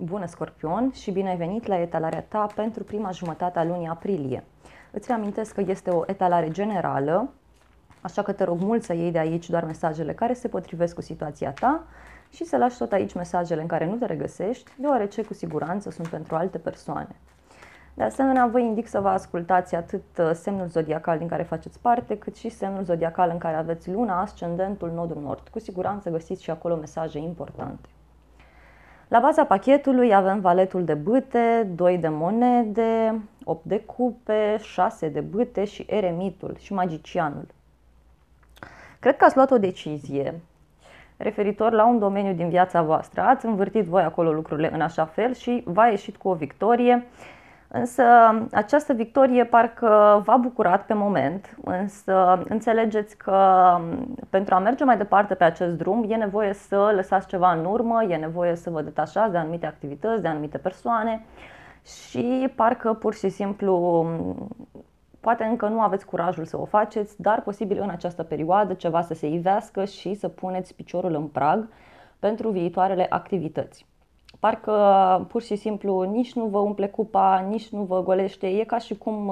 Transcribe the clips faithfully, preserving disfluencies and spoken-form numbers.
Bună, Scorpion, și bine ai venit la etalarea ta pentru prima jumătate a lunii aprilie. Îți reamintesc că este o etalare generală, așa că te rog mult să iei de aici doar mesajele care se potrivesc cu situația ta și să lași tot aici mesajele în care nu te regăsești, deoarece cu siguranță sunt pentru alte persoane. De asemenea, vă indic să vă ascultați atât semnul zodiacal din care faceți parte, cât și semnul zodiacal în care aveți luna, ascendentul, nodul nord. Cu siguranță găsiți și acolo mesaje importante. La baza pachetului avem valetul de bâte, doi de monede, opt de cupe, șase de bâte și eremitul și magicianul. Cred că ați luat o decizie referitor la un domeniu din viața voastră. Ați învârtit voi acolo lucrurile în așa fel și v-a ieșit cu o victorie. Însă această victorie parcă v-a bucurat pe moment, însă înțelegeți că pentru a merge mai departe pe acest drum e nevoie să lăsați ceva în urmă, e nevoie să vă detașați de anumite activități, de anumite persoane și parcă pur și simplu poate încă nu aveți curajul să o faceți, dar posibil în această perioadă ceva să se ivească și să puneți piciorul în prag pentru viitoarele activități. Parcă pur și simplu nici nu vă umple cupa, nici nu vă golește, e ca și cum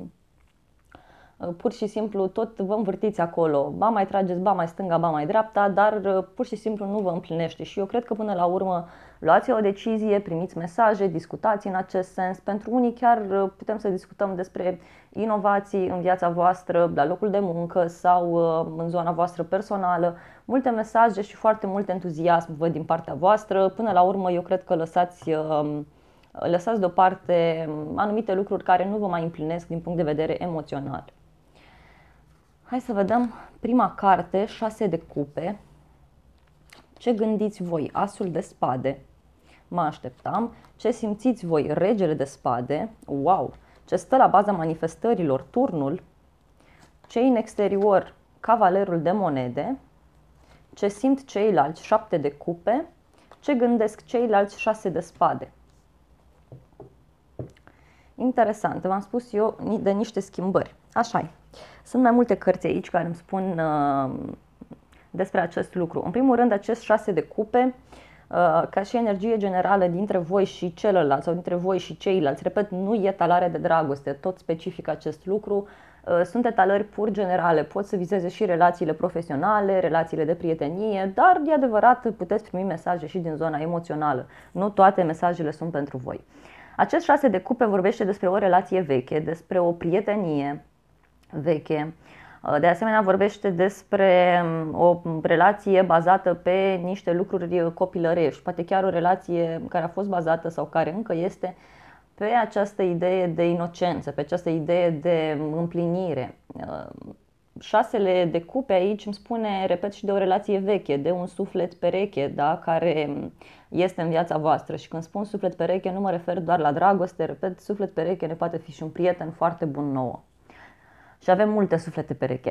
pur și simplu tot vă învârtiți acolo, ba mai trageți, ba mai stânga, ba mai dreapta, dar pur și simplu nu vă împlinește și eu cred că până la urmă luați o decizie, primiți mesaje, discutați în acest sens. Pentru unii chiar putem să discutăm despre inovații în viața voastră, la locul de muncă sau în zona voastră personală. Multe mesaje și foarte mult entuziasm văd din partea voastră. Până la urmă eu cred că lăsați, lăsați deoparte anumite lucruri care nu vă mai împlinesc din punct de vedere emoțional. Hai să vedem prima carte, șase de cupe. Ce gândiți voi? Asul de spade. Mă așteptam. Ce simțiți voi? Regele de spade. Wow! Ce stă la baza manifestărilor? Turnul. Ce în exterior? Cavalerul de monede. Ce simt ceilalți? Șapte de cupe. Ce gândesc ceilalți? Șase de spade. Interesant. V-am spus eu de niște schimbări. Așa-i. Sunt mai multe cărți aici care îmi spun uh, despre acest lucru. În primul rând, acest șase de cupe, uh, ca și energie generală dintre voi și celălalt sau dintre voi și ceilalți, repet, nu e etalare de dragoste, tot specific acest lucru. Uh, sunt etalări pur generale, pot să vizeze și relațiile profesionale, relațiile de prietenie, dar e adevărat, puteți primi mesaje și din zona emoțională. Nu toate mesajele sunt pentru voi. Acest șase de cupe vorbește despre o relație veche, despre o prietenie veche. De asemenea, vorbește despre o relație bazată pe niște lucruri copilărești, poate chiar o relație care a fost bazată sau care încă este pe această idee de inocență, pe această idee de împlinire. Șasele de cupe aici îmi spune, repet, și de o relație veche, de un suflet pereche, da, care este în viața voastră. Și când spun suflet pereche, nu mă refer doar la dragoste, repet, suflet pereche ne poate fi și un prieten foarte bun nouă. Și avem multe suflete pereche.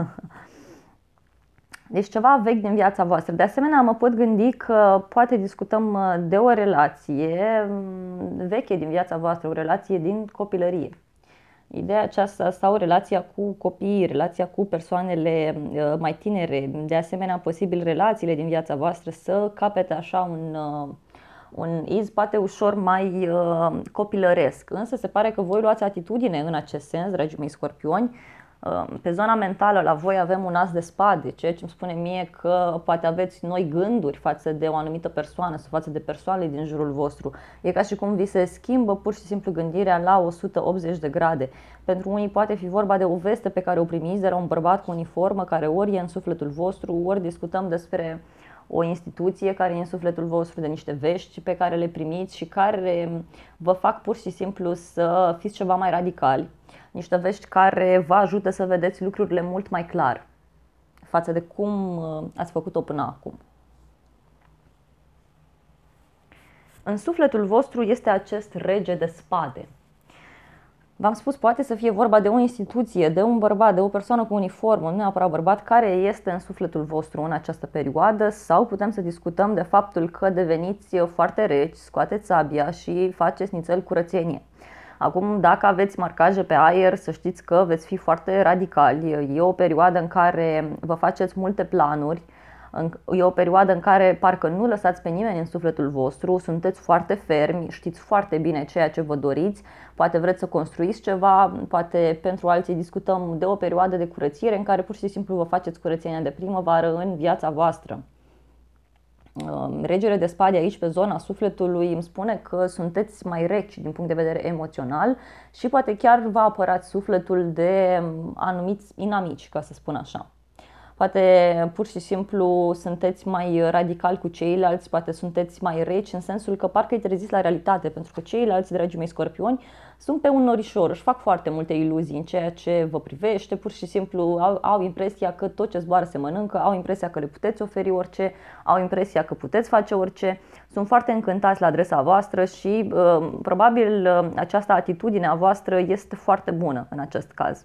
Deci ceva vechi din viața voastră. De asemenea, mă pot gândi că poate discutăm de o relație veche din viața voastră, o relație din copilărie. Ideea aceasta sau relația cu copiii, relația cu persoanele mai tinere, de asemenea posibil relațiile din viața voastră să capete așa un, un iz poate ușor mai uh, copilăresc. Însă se pare că voi luați atitudine în acest sens, dragii mei scorpioni. Pe zona mentală la voi avem un as de spade, ceea ce îmi spune mie că poate aveți noi gânduri față de o anumită persoană sau față de persoane din jurul vostru. E ca și cum vi se schimbă pur și simplu gândirea la o sută optzeci de grade. Pentru unii poate fi vorba de o veste pe care o primiți de la un bărbat cu uniformă care ori e în sufletul vostru, ori discutăm despre o instituție care e în sufletul vostru, de niște vești pe care le primiți și care vă fac pur și simplu să fiți ceva mai radicali. Niște vești care vă ajută să vedeți lucrurile mult mai clar față de cum ați făcut-o până acum. În sufletul vostru este acest rege de spade. V-am spus, poate să fie vorba de o instituție, de un bărbat, de o persoană cu uniformă, nu neapărat bărbat, care este în sufletul vostru în această perioadă, sau putem să discutăm de faptul că deveniți foarte reci, scoateți sabia și faceți nițel curățenie. Acum, dacă aveți marcaje pe aer, să știți că veți fi foarte radicali. E o perioadă în care vă faceți multe planuri, E o perioadă în care parcă nu lăsați pe nimeni în sufletul vostru, sunteți foarte fermi, știți foarte bine ceea ce vă doriți, poate vreți să construiți ceva, poate pentru alții discutăm de o perioadă de curățire în care pur și simplu vă faceți curățenia de primăvară în viața voastră. Regele de spade aici pe zona sufletului îmi spune că sunteți mai reci din punct de vedere emoțional și poate chiar vă apărați sufletul de anumiți inamici, ca să spun așa. Poate pur și simplu sunteți mai radical cu ceilalți, poate sunteți mai reci în sensul că parcă îi treziți la realitate, pentru că ceilalți, dragii mei scorpioni, sunt pe un norișor, își fac foarte multe iluzii în ceea ce vă privește, pur și simplu au, au impresia că tot ce zboară se mănâncă, au impresia că le puteți oferi orice, au impresia că puteți face orice, sunt foarte încântați la adresa voastră și uh, probabil uh, această atitudine a voastră este foarte bună în acest caz.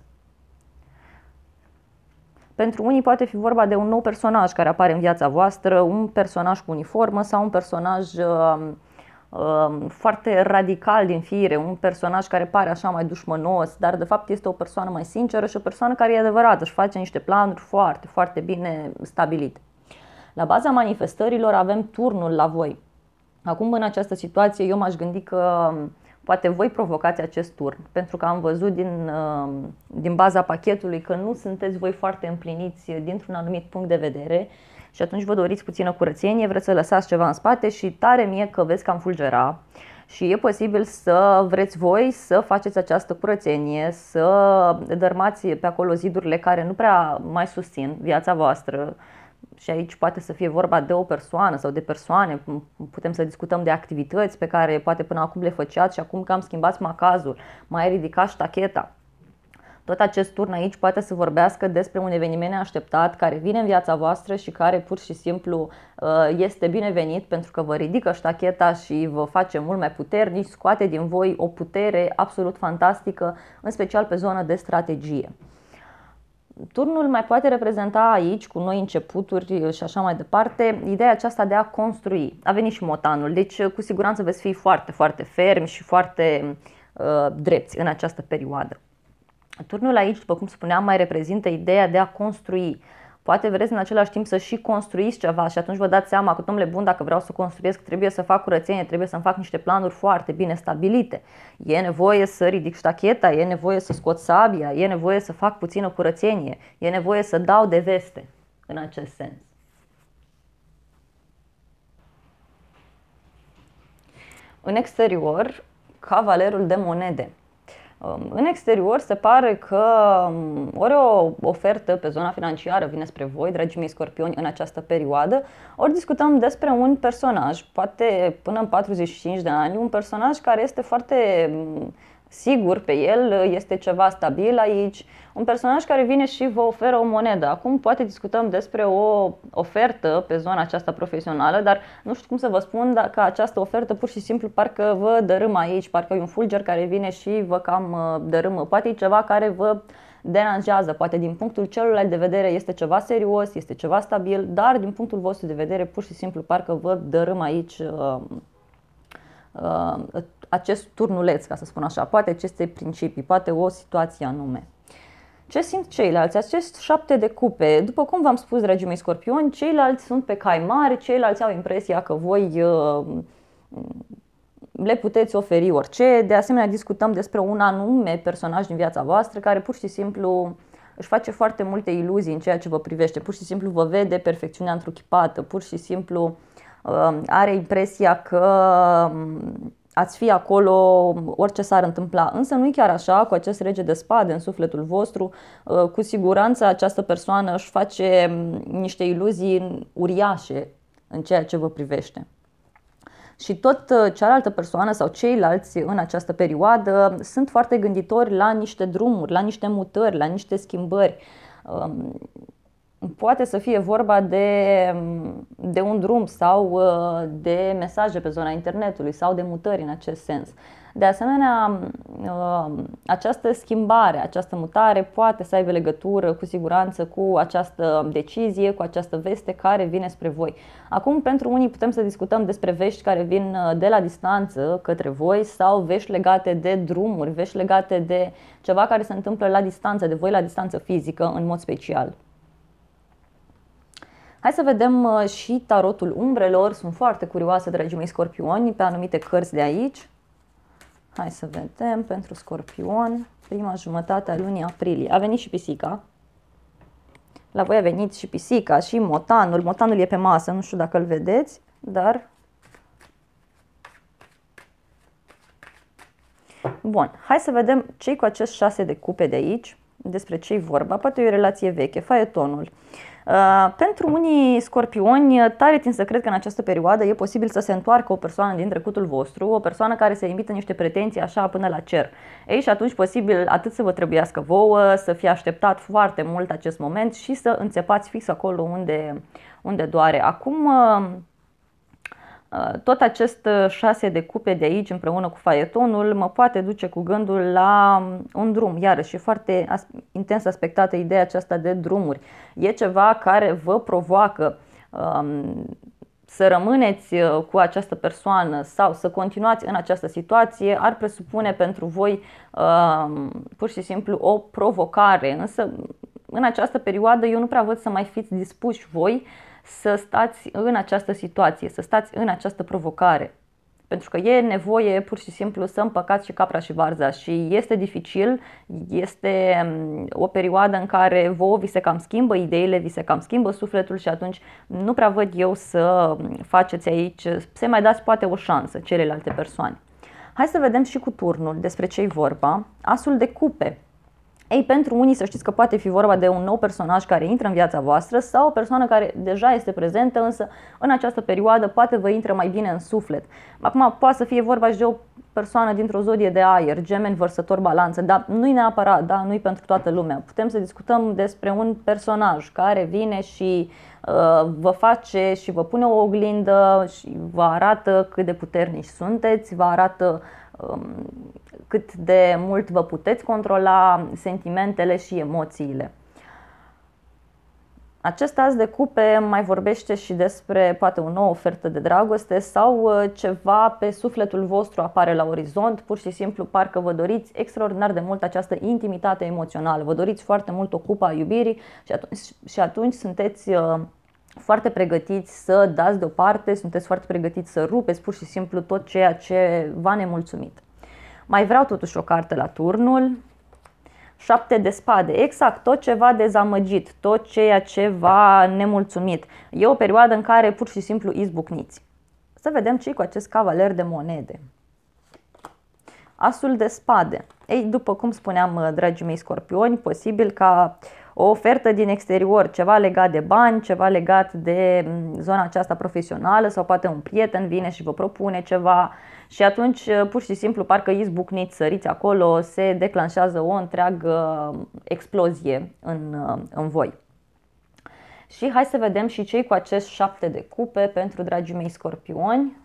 Pentru unii poate fi vorba de un nou personaj care apare în viața voastră, un personaj cu uniformă sau un personaj uh, uh, foarte radical din fire, un personaj care pare așa mai dușmănos, dar de fapt este o persoană mai sinceră și o persoană care e adevărată, își face niște planuri foarte, foarte bine stabilite. La baza manifestărilor avem turnul la voi. Acum, în această situație, eu m-aș gândi că poate voi provocați acest turn, pentru că am văzut din, din baza pachetului că nu sunteți voi foarte împliniți dintr-un anumit punct de vedere și atunci vă doriți puțină curățenie, vreți să lăsați ceva în spate și tare mie că veți cam fulgera și e posibil să vreți voi să faceți această curățenie, să dărmați pe acolo zidurile care nu prea mai susțin viața voastră. Și aici poate să fie vorba de o persoană sau de persoane, putem să discutăm de activități pe care poate până acum le făceați și acum că am schimbat macazul, mai ridicat ștacheta. Tot acest turn aici poate să vorbească despre un eveniment neașteptat care vine în viața voastră și care pur și simplu este binevenit pentru că vă ridică ștacheta și vă face mult mai puternici, scoate din voi o putere absolut fantastică, în special pe zona de strategie. Turnul mai poate reprezenta aici, cu noi începuturi și așa mai departe, ideea aceasta de a construi. A venit și motanul, deci cu siguranță veți fi foarte, foarte fermi și foarte uh, drepți în această perioadă. Turnul aici, după cum spuneam, mai reprezintă ideea de a construi. Poate vreți în același timp să și construiți ceva și atunci vă dați seama că, domnule bun, dacă vreau să construiesc, trebuie să fac curățenie, trebuie să-mi fac niște planuri foarte bine stabilite. E nevoie să ridic ștacheta, e nevoie să scot sabia, e nevoie să fac puțină curățenie, e nevoie să dau de veste în acest sens. În exterior, cavalerul de monede. În exterior se pare că ori o ofertă pe zona financiară vine spre voi, dragii mei scorpioni, în această perioadă, ori discutăm despre un personaj, poate până în patruzeci și cinci de ani, un personaj care este foarte sigur pe el, este ceva stabil aici, un personaj care vine și vă oferă o monedă. Acum poate discutăm despre o ofertă pe zona aceasta profesională, dar nu știu cum să vă spun dacă această ofertă pur și simplu parcă vă dărâmă aici, parcă e un fulger care vine și vă cam dărâmă. Poate e ceva care vă deranjează, poate din punctul celuilalt de vedere este ceva serios, este ceva stabil, dar din punctul vostru de vedere pur și simplu parcă vă dărâmă aici uh, uh, acest turnuleț, ca să spun așa, poate aceste principii, poate o situație anume. Ce simt ceilalți? Acest șapte de cupe, după cum v-am spus, dragii mei scorpioni, ceilalți sunt pe cai mari, ceilalți au impresia că voi uh, le puteți oferi orice. De asemenea, discutăm despre un anume personaj din viața voastră care pur și simplu își face foarte multe iluzii în ceea ce vă privește, pur și simplu vă vede perfecțiunea întruchipată, pur și simplu uh, are impresia că ați fi acolo orice s-ar întâmpla. Însă nu e chiar așa, cu acest rege de spade în sufletul vostru, cu siguranță această persoană își face niște iluzii uriașe în ceea ce vă privește. Și tot cealaltă persoană sau ceilalți în această perioadă sunt foarte gânditori la niște drumuri, la niște mutări, la niște schimbări. Poate să fie vorba de, de un drum sau de mesaje pe zona internetului sau de mutări în acest sens. De asemenea, această schimbare, această mutare poate să aibă legătură cu siguranță cu această decizie, cu această veste care vine spre voi. Acum, pentru unii putem să discutăm despre vești care vin de la distanță către voi sau vești legate de drumuri, vești legate de ceva care se întâmplă la distanță, de voi la distanță fizică în mod special. Hai să vedem și tarotul umbrelor. Sunt foarte curioasă, dragii mei scorpioni, pe anumite cărți de aici. Hai să vedem pentru scorpion, prima jumătate a lunii aprilie. A venit și pisica. La voi a venit și pisica și motanul. Motanul e pe masă, nu știu dacă îl vedeți, dar... Bun, hai să vedem ce-i cu acest șase de cupe de aici, despre ce-i vorba. Poate e o relație veche, faetonul. Uh, pentru unii scorpioni, tare tind să cred că în această perioadă e posibil să se întoarcă o persoană din trecutul vostru, o persoană care se invită niște pretenții așa până la cer. Ei, și atunci posibil atât să vă trebuiască vouă, să fie așteptat foarte mult acest moment și să înțepați fix acolo unde, unde doare. Acum... Uh, Tot acest șase de cupe de aici împreună cu faetonul mă poate duce cu gândul la un drum. Iarăși e foarte intens aspectată ideea aceasta de drumuri. E ceva care vă provoacă um, să rămâneți cu această persoană sau să continuați în această situație. Ar presupune pentru voi um, pur și simplu o provocare. Însă în această perioadă eu nu prea văd să mai fiți dispuși voi să stați în această situație, să stați în această provocare. Pentru că e nevoie pur și simplu să împăcați și capra și varza și este dificil, este o perioadă în care vouă vi se cam schimbă ideile, vi se cam schimbă sufletul și atunci nu prea văd eu să faceți aici, să mai dați poate o șansă celelalte persoane. Hai să vedem și cu turnul despre ce-i vorba. Asul de cupe. Ei, pentru unii să știți că poate fi vorba de un nou personaj care intră în viața voastră sau o persoană care deja este prezentă, însă în această perioadă poate vă intră mai bine în suflet. Acum poate să fie vorba și de o persoană dintr-o zodie de aer, Gemeni, Vărsător, Balanță, dar nu-i neapărat, da? Nu-i pentru toată lumea. Putem să discutăm despre un personaj care vine și uh, vă face și vă pune o oglindă și vă arată cât de puternici sunteți, vă arată um, cât de mult vă puteți controla sentimentele și emoțiile. Acest as de cupe mai vorbește și despre poate o nouă ofertă de dragoste sau ceva pe sufletul vostru apare la orizont, pur și simplu parcă vă doriți extraordinar de mult această intimitate emoțională, vă doriți foarte mult o cupă a iubirii și atunci, și atunci sunteți foarte pregătiți să dați deoparte, sunteți foarte pregătiți să rupeți pur și simplu tot ceea ce v-a nemulțumit. Mai vreau totuși o carte la turnul. Șapte de spade, exact, tot ce v-a dezamăgit, tot ceea ce v-a nemulțumit. E o perioadă în care pur și simplu izbucniți. Să vedem ce cu acest cavaler de monede. Asul de spade. Ei, după cum spuneam, dragii mei scorpioni, posibil ca o ofertă din exterior, ceva legat de bani, ceva legat de zona aceasta profesională sau poate un prieten vine și vă propune ceva și atunci pur și simplu parcă izbucniți, săriți acolo, se declanșează o întreagă explozie în, în voi. Și hai să vedem și cei cu acest șapte de cupe pentru dragii mei scorpioni.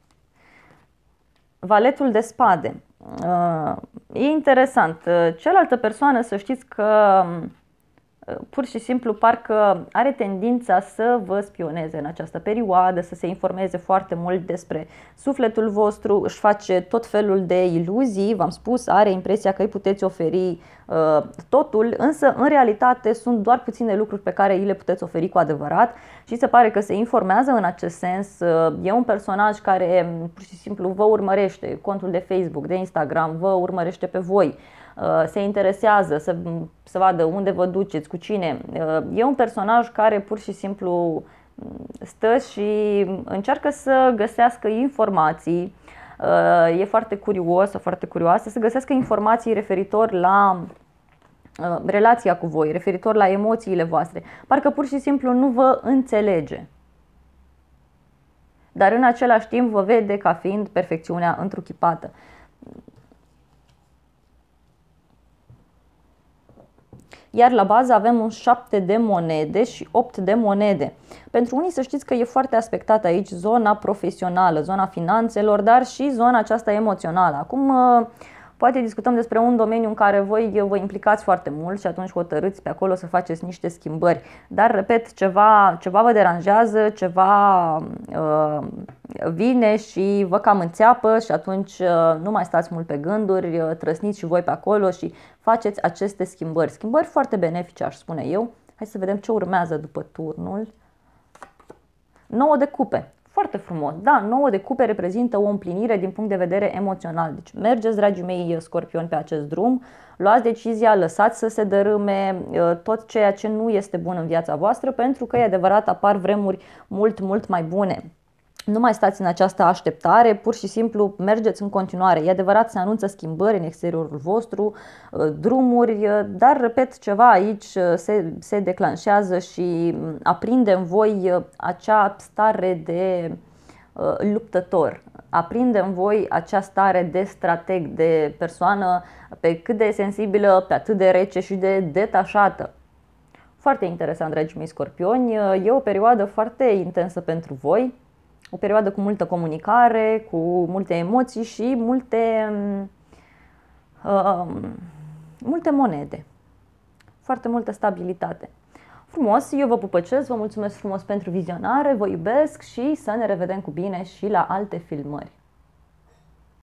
Valetul de spade. E interesant. Cealaltă persoană, să știți că pur și simplu parcă are tendința să vă spioneze în această perioadă, să se informeze foarte mult despre sufletul vostru, își face tot felul de iluzii, v-am spus, are impresia că îi puteți oferi uh, totul, însă în realitate sunt doar puține lucruri pe care îi le puteți oferi cu adevărat și se pare că se informează în acest sens. Uh, e un personaj care pur și simplu vă urmărește, contul de Facebook, de Instagram, vă urmărește pe voi. Se interesează să, să vadă unde vă duceți, cu cine. E un personaj care pur și simplu stă și încearcă să găsească informații. E foarte curios, foarte curioasă să găsească informații referitor la relația cu voi, referitor la emoțiile voastre. Parcă pur și simplu nu vă înțelege. Dar în același timp vă vede ca fiind perfecțiunea întruchipată. Iar la bază avem un șapte de monede și opt de monede. Pentru unii să știți că e foarte aspectată aici zona profesională, zona finanțelor, dar și zona aceasta emoțională. Acum poate discutăm despre un domeniu în care voi vă implicați foarte mult și atunci hotărâți pe acolo să faceți niște schimbări. Dar, repet, ceva, ceva vă deranjează, ceva uh, vine și vă cam înțeapă și atunci uh, nu mai stați mult pe gânduri, uh, trăsniți și voi pe acolo și faceți aceste schimbări. Schimbări foarte benefice, aș spune eu. Hai să vedem ce urmează după turnul. nouă de cupe. Foarte frumos. Da, nouă de cupe reprezintă o împlinire din punct de vedere emoțional. Deci mergeți, dragii mei scorpioni, pe acest drum, luați decizia, lăsați să se dărâme tot ceea ce nu este bun în viața voastră, pentru că, e adevărat, apar vremuri mult, mult mai bune. Nu mai stați în această așteptare, pur și simplu mergeți în continuare. E adevărat, se anunță schimbări în exteriorul vostru, drumuri, dar, repet, ceva aici se, se declanșează și aprinde în voi acea stare de uh, luptător. Aprinde în voi acea stare de strateg, de persoană pe cât de sensibilă, pe atât de rece și de detașată. Foarte interesant, dragii mei scorpioni, e o perioadă foarte intensă pentru voi. O perioadă cu multă comunicare, cu multe emoții și multe, uh, multe monede. Foarte multă stabilitate. Frumos, eu vă pupăcesc, vă mulțumesc frumos pentru vizionare, vă iubesc și să ne revedem cu bine și la alte filmări.